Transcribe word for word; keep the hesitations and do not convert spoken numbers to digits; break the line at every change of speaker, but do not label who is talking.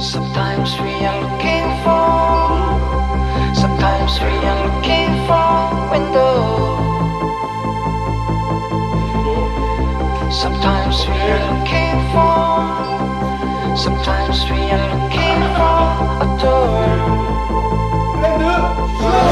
Sometimes we are looking for, sometimes we are looking for window. Sometimes we are looking for, sometimes we are looking for a door.